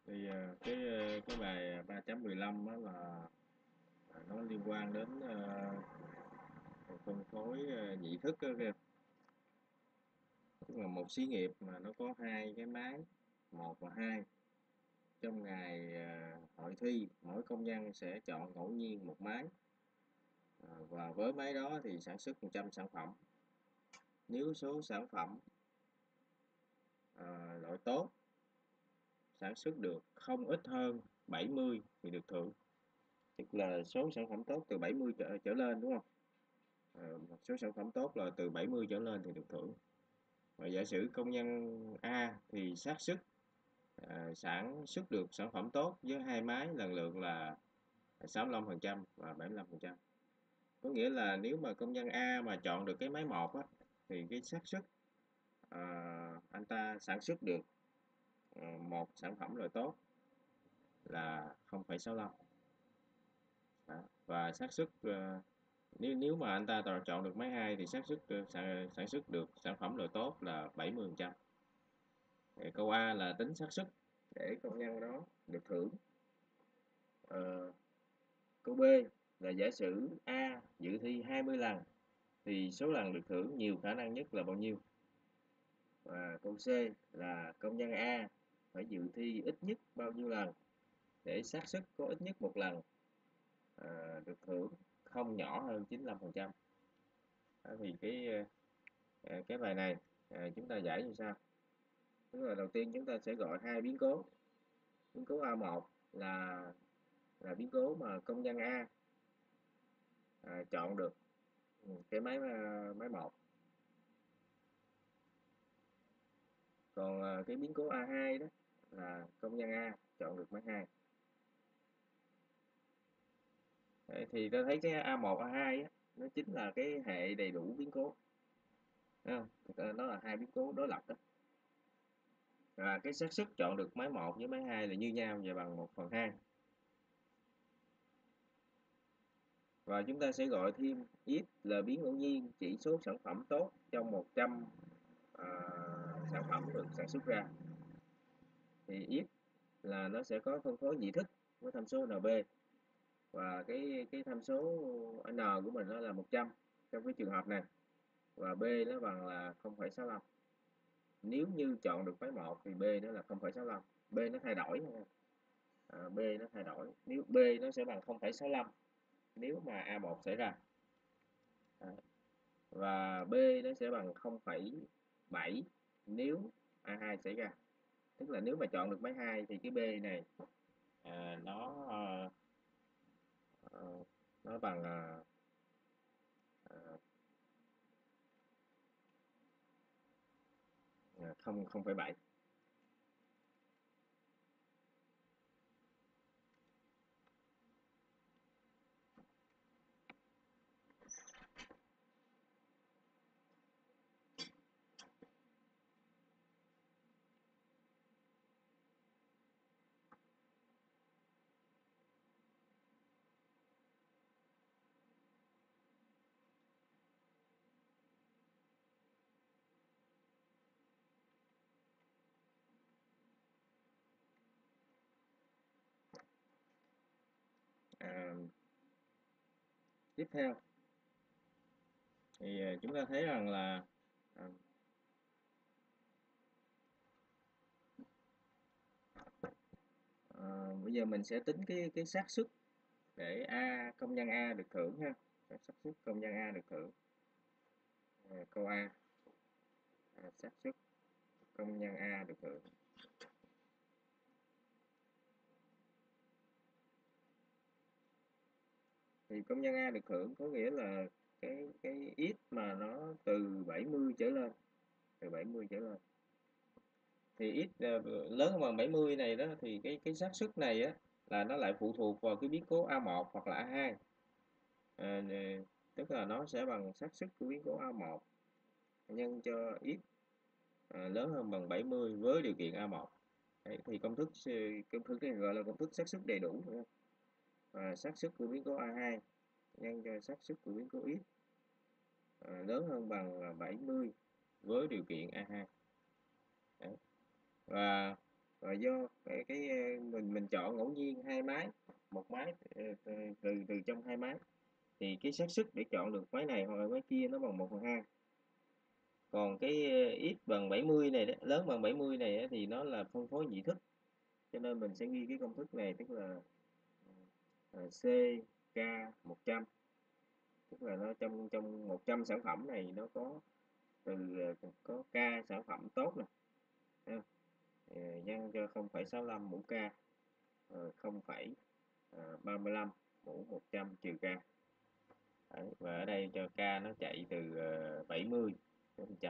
Thì cái bài 3.15 đó là nó liên quan đến phân phối nhị thức đó kìa. Tức là một xí nghiệp mà nó có hai cái máy, một và hai. Trong ngày hội thi, mỗi công nhân sẽ chọn ngẫu nhiên một máy, và với máy đó thì sản xuất 100 sản phẩm. Nếu số sản phẩm loại tốt sản xuất được không ít hơn 70 thì được thưởng. Tức là số sản phẩm tốt từ 70 trở lên, đúng không? Một số sản phẩm tốt là từ 70 trở lên thì được thưởng. Và giả sử công nhân A thì xác suất sản xuất được sản phẩm tốt với hai máy lần lượt là 65% và 75%. Có nghĩa là nếu mà công nhân A mà chọn được cái máy 1 á, thì cái xác suất anh ta sản xuất được một sản phẩm loại tốt là 0,65. Đó. Và xác suất nếu nếu mà anh ta chọn được máy 2 thì xác suất sản xuất được sản phẩm loại tốt là 70%. Câu A là tính xác suất để công nhân đó được thưởng. Ờ, Câu B là giả sử A dự thi 20 lần thì số lần được thưởng nhiều khả năng nhất là bao nhiêu? Và câu C là công nhân A phải dự thi ít nhất bao nhiêu lần để xác suất có ít nhất một lần được thưởng không nhỏ hơn 95%. Thì cái bài này chúng ta giải như sau. Tức là đầu tiên chúng ta sẽ gọi hai biến cố. Biến cố A1 là biến cố mà công nhân A chọn được cái máy 1. Còn cái biến cố A2 đó là công nhân A chọn được máy 2. Thì ta thấy cái A1, A2 á, nó chính là cái hệ đầy đủ biến cố. Thấy không? Thực ra nó là hai biến cố đối lập đó. Và cái xác suất chọn được máy 1 với máy 2 là như nhau và bằng 1/2. Và chúng ta sẽ gọi thêm x là biến ngẫu nhiên chỉ số sản phẩm tốt trong 100 à, sản phẩm được sản xuất ra. Thì x là nó sẽ có phân phối nhị thức với tham số NB, và cái tham số N của mình nó là 100 trong cái trường hợp này, và B nó bằng là 0,65. Nếu như chọn được máy 1 thì B nó là 0,65. B nó thay đổi nha. B nó thay đổi. Nếu B nó sẽ bằng 0,65 nếu mà A1 xảy ra. Và B nó sẽ bằng 0,7 nếu A2 xảy ra. Tức là nếu mà chọn được máy 2 thì cái B này à, nó ờ, nó bằng à, 0,7. À, tiếp theo thì chúng ta thấy rằng là à, bây giờ mình sẽ tính cái xác suất để công nhân A được thưởng ha. Xác suất công nhân A được thưởng. Câu A, xác suất công nhân A được thưởng. Thì công nhân A được thưởng có nghĩa là cái x mà nó từ 70 trở lên, từ 70 trở lên. Thì x lớn hơn bằng 70 này đó, thì cái xác suất này á là nó lại phụ thuộc vào cái biến cố A1 hoặc là A2. Tức là nó sẽ bằng xác suất của biến cố A1 nhân cho x lớn hơn bằng 70 với điều kiện A1. Đấy, thì công thức này gọi là công thức xác suất đầy đủ. Và xác suất của biến cố A2 nhân cho xác suất của biến cố x lớn hơn bằng 70 với điều kiện A2. Đấy. Và Rồi do mình chọn ngẫu nhiên hai máy, một máy từ từ trong hai máy, thì cái xác suất để chọn được máy này hoặc là máy kia nó bằng 1/2. Còn cái x bằng 70 này đó, lớn bằng 70 này á, thì nó là phân phối nhị thức, cho nên mình sẽ ghi cái công thức này, tức là CK 100, tức là nó trong trong 100 sản phẩm này nó có từ có K sản phẩm tốt nè, nhân cho 0,65 mũ K, 0,35 mũ 100 trừ K. Đấy, và ở đây cho K nó chạy từ 70 đến 100.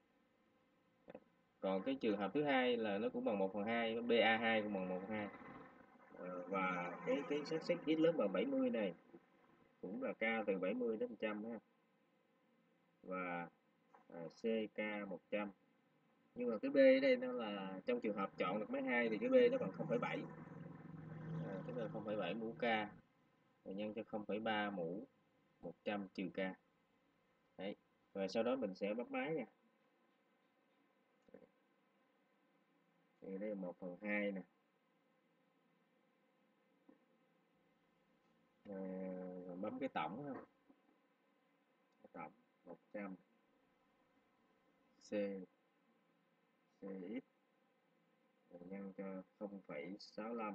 Còn cái trường hợp thứ hai là nó cũng bằng 1/2, BA2 cũng bằng 1/2. Và cái xác suất x lớn bằng 70 này cũng là K từ 70 đến 100 ha. Và CK 100. Nhưng mà cái B ở đây nó là trong trường hợp chọn được máy 2 thì cái B nó bằng 0,7. Tức là 0,7 mũ K rồi nhân cho 0,3 mũ 100 trừ K. Đấy. Và sau đó mình sẽ bấm máy nha. Thì đây là 1/2 nè. Bấm cái tổng không? Tổng 100 C CX nhân cho 0,65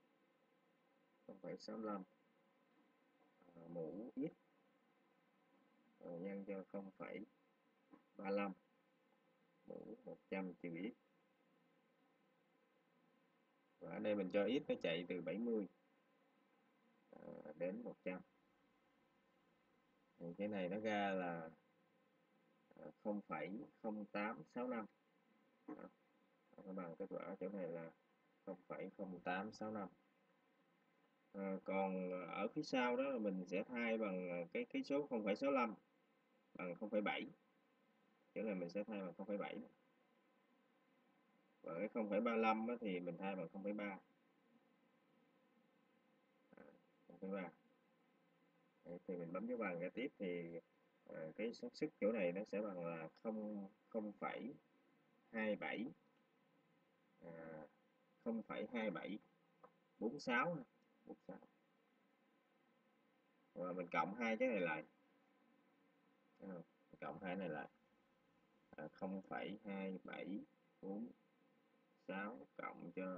mũ x nhân cho 0,35 mũ 100 trừ x. Và ở đây mình cho x nó chạy từ 70 đến 100. Thì cái này nó ra là 0,0865. Nó bằng kết quả chỗ này là 0,0865. Còn ở phía sau đó là mình sẽ thay bằng cái số 0,65 bằng 0,7. Chỗ này mình sẽ thay bằng 0,7. Và cái 0,35 thì mình thay bằng 0,3. 0,3. Thì mình bấm dấu bằng ra tiếp thì cái xác suất chỗ này nó sẽ bằng là 0,27 0,2746 và mình cộng hai cái này lại, cộng hai này lại 0,2746 cộng cho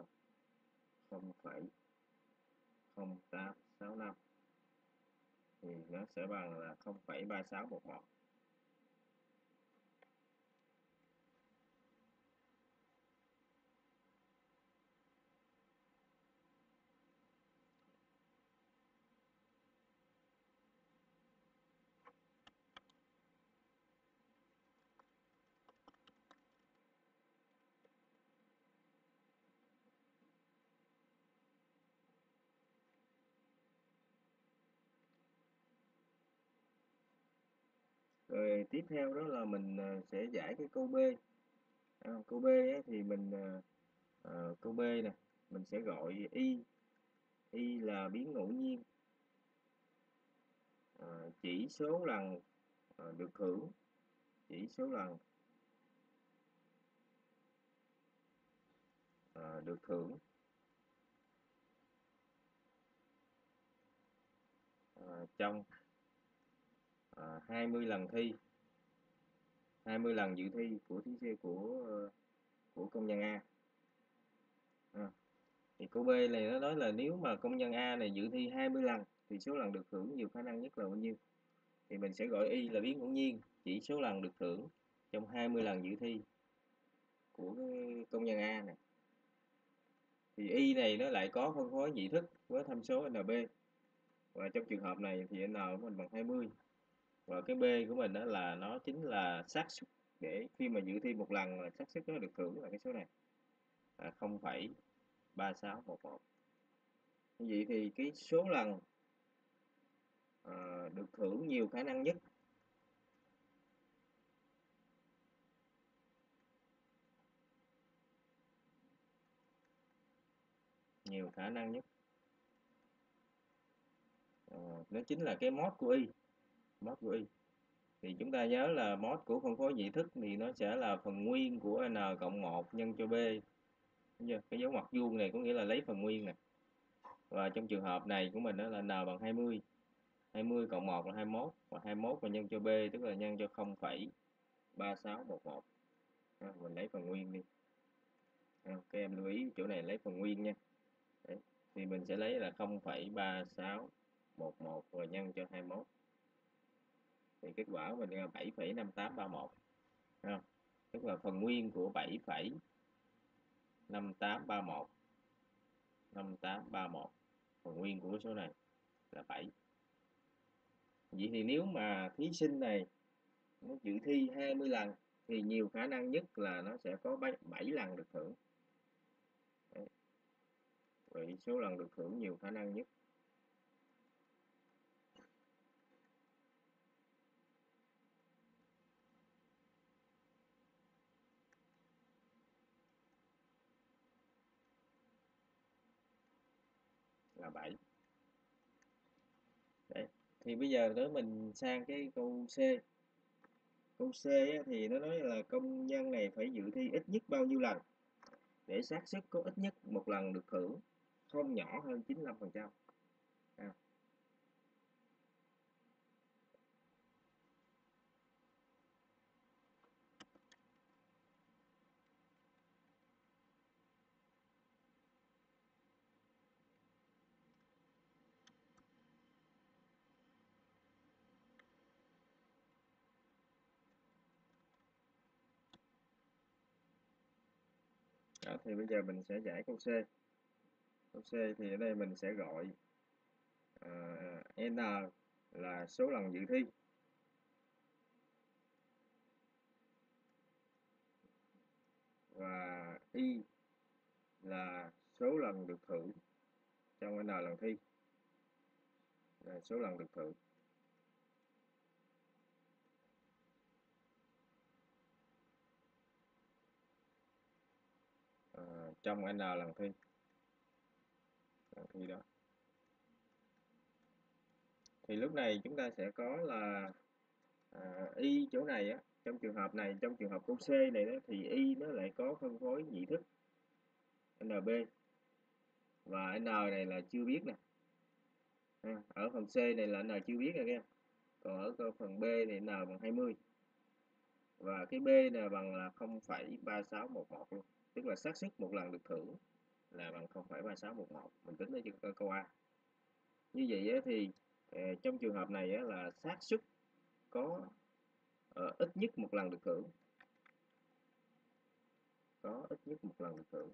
0,0865 thì nó sẽ bằng là 0,3611. Rồi tiếp theo đó là mình sẽ giải cái câu B. Câu B thì mình câu B nè, mình sẽ gọi y là biến ngẫu nhiên, chỉ số lần được hưởng, chỉ số lần được hưởng trong 20 lần thi, 20 lần dự thi của thí sinh của công nhân A. Thì câu B này nó nói là nếu mà công nhân A này dự thi 20 lần thì số lần được hưởng nhiều khả năng nhất là bao nhiêu? Thì mình sẽ gọi y là biến ngẫu nhiên, chỉ số lần được hưởng trong 20 lần dự thi của công nhân A này. Thì y này nó lại có phân phối nhị thức với tham số NB. Và trong trường hợp này thì N của mình bằng 20. Và cái B của mình đó là nó chính là xác suất để khi mà dự thi một lần là xác suất nó được hưởng là cái số này, 0,3611. Như vậy thì cái số lần được hưởng nhiều khả năng nhất nó chính là cái mốt của y. Thì chúng ta nhớ là mốt của phân phối nhị thức thì nó sẽ là phần nguyên của n cộng 1 nhân cho b Đúng chưa? Cái dấu ngoặc vuông này có nghĩa là lấy phần nguyên nè. Và trong trường hợp này của mình đó là n bằng 20. 20 cộng 1 là 21, và 21 mà nhân cho b tức là nhân cho 0,3611. Mình lấy phần nguyên đi. Các em lưu ý chỗ này lấy phần nguyên nha. Đấy. Thì mình sẽ lấy là 0,3611 rồi nhân cho 21. Thì kết quả của mình là 7,5831. Không? Tức là phần nguyên của 7,5831. 5831. Phần nguyên của số này là 7. Vậy thì nếu mà thí sinh này nó dự thi 20 lần thì nhiều khả năng nhất là nó sẽ có 7 lần được thưởng. Đấy. Vậy số lần được thưởng nhiều khả năng nhất là 7. Đấy. Thì bây giờ nữa mình sang cái câu C. Câu C thì nó nói là công nhân này phải dự thi ít nhất bao nhiêu lần để xác suất có ít nhất một lần được thưởng không nhỏ hơn 95%. À, đó, thì bây giờ mình sẽ giải câu C. Câu C thì ở đây mình sẽ gọi N là số lần dự thi, và Y là số lần được thưởng trong N lần thi, là số lần được thưởng trong N lần thi đó. Thì lúc này chúng ta sẽ có là Y chỗ này á, trong trường hợp này, trong trường hợp câu C này đó, thì Y nó lại có phân phối nhị thức NB, và N này là chưa biết nè. Ở phần C này là N chưa biết nè các em. Còn ở phần B thì N bằng 20, và cái B này bằng là 0,3611 luôn, tức là xác suất một lần được thưởng là bằng 0,3611. Mình tính ở câu A. Như vậy thì trong trường hợp này là xác suất có ít nhất một lần được thưởng, có ít nhất một lần được thưởng.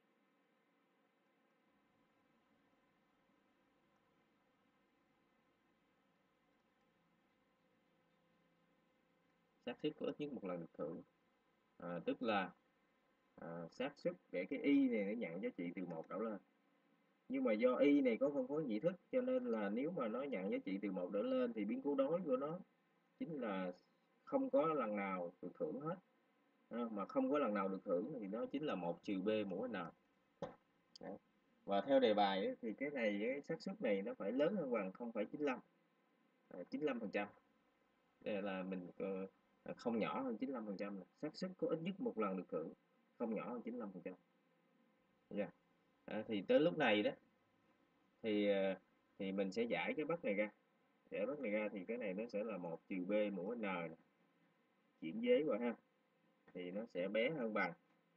Xác suất có ít nhất một lần được thưởng, tức là xác suất để cái Y này nó nhận giá trị từ 1 trở lên. Nhưng mà do Y này có phân phối nhị thức cho nên là nếu mà nó nhận giá trị từ 1 trở lên thì biến cố đối của nó chính là không có lần nào được thưởng hết. Mà không có lần nào được thưởng thì nó chính là 1 trừ B mũ N. Đấy. Và theo đề bài ấy, thì cái này cái xác suất này nó phải lớn hơn bằng 0,95, 95%. Đây là mình không nhỏ hơn 95%, xác suất có ít nhất một lần được thưởng không nhỏ hơn 95%. Yeah. Thì tới lúc này đó thì thì mình sẽ giải cái bất này ra. Giải bất này ra thì cái này nó sẽ là 1 trừ B mũ N này. Chuyển vế qua ha, thì nó sẽ bé hơn bằng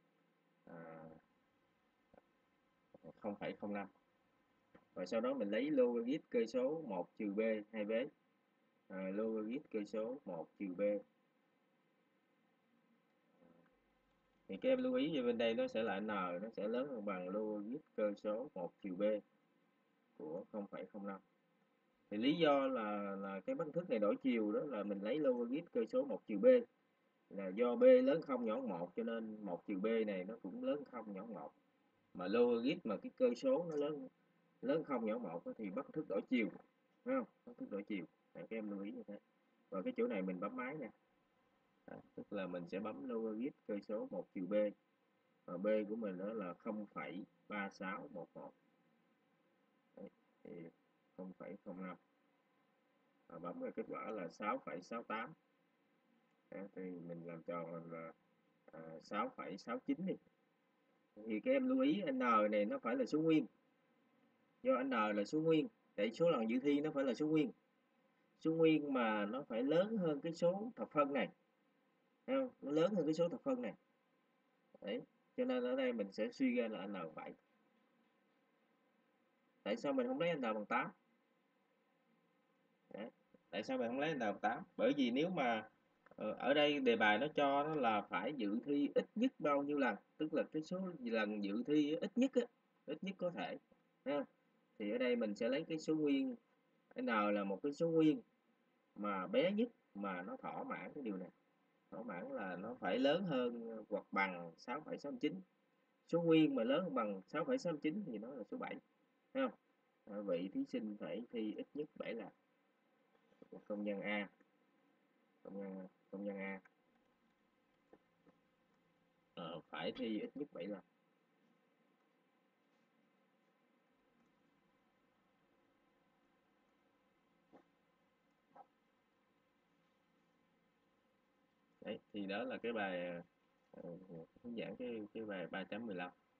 0,05. Rồi sau đó mình lấy logarit cơ số 1 trừ B hai vế, logarit cơ số 1 trừ B. Thì các em lưu ý về bên đây nó sẽ là N, nó sẽ lớn hơn bằng logarit cơ số 1 trừ B của 0,05. Thì lý do là cái bất thức này đổi chiều đó là mình lấy logarit cơ số 1 trừ B, là do B lớn 0 nhỏ 1 cho nên 1 trừ B này nó cũng lớn 0 nhỏ 1. Mà logarit mà cái cơ số nó lớn lớn 0 nhỏ 1 thì bất thức đổi chiều, phải không? Bất thức đổi chiều. Các em lưu ý như thế. Và cái chỗ này mình bấm máy nè. Tức là mình sẽ bấm logarit cơ số 1 trừ B, và B của mình đó là 0,3611. Đấy, thì 0,05, và bấm cái kết quả là 6,68. Thì mình làm tròn là 6,69 đi. Thì các em lưu ý n này nó phải là số nguyên, do n là số nguyên, tại số lần dự thi nó phải là số nguyên mà nó phải lớn hơn cái số thập phân này, thấy không? Nó lớn hơn cái số thập phân này. Đấy, cho nên ở đây mình sẽ suy ra là n bằng 7. Tại sao mình không lấy n bằng 8? Đấy. Tại sao mình không lấy n bằng 8? Bởi vì nếu mà ở đây đề bài nó cho nó là phải dự thi ít nhất bao nhiêu lần, tức là cái số lần dự thi ít nhất á, ít nhất có thể. Thấy không? Thì ở đây mình sẽ lấy cái số nguyên, n là một cái số nguyên mà bé nhất mà nó thỏa mãn cái điều này. Thỏa mãn là nó phải lớn hơn hoặc bằng 6,69. Số nguyên mà lớn hơn bằng 6,69 thì nó là số 7. Thấy không? Vậy thí sinh phải thi ít nhất 7 lần. Công nhân A, công nhân A phải thi ít nhất 7 lần. Đấy, thì đó là cái bài hướng dẫn cái bài 3.15.